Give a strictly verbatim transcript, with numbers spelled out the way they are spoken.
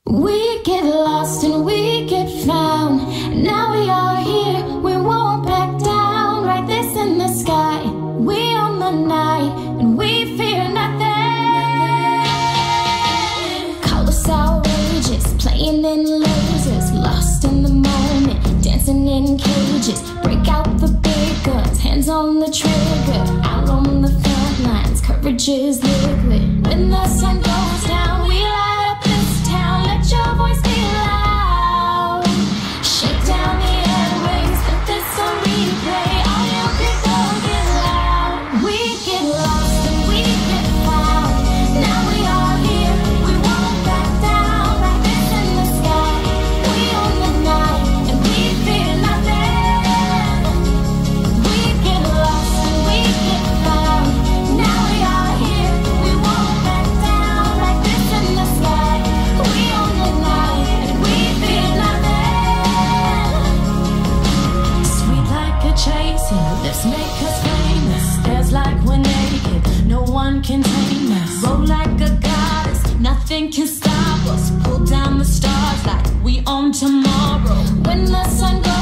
We get lost and we get found. Now we are here, we won't back down. Write this in the sky, we own the night, and we fear nothing. Call us outrageous, playing in lasers, lost in the moment, dancing in cages. Break out the big guns, hands on the trigger, out on the front lines, courage is liquid. When the sun goes down, we light up this town. Let your voice be loud. Shake down the airwaves, put this on replay. All you people get loud. We get lost and we get found. Now we are here, we won't back down. Like this in the sky, we own the night, and we fear nothing. We get lost and we get found. Now we are here, we won't back down. Like this in the sky, we own the night, and we fear nothing. Sweet like a chaser, let's make us famous. There's like we're naked, no one can tame us. Roll like a goddess, nothing can stop us. Pull down the stars like we own tomorrow. When the sun goes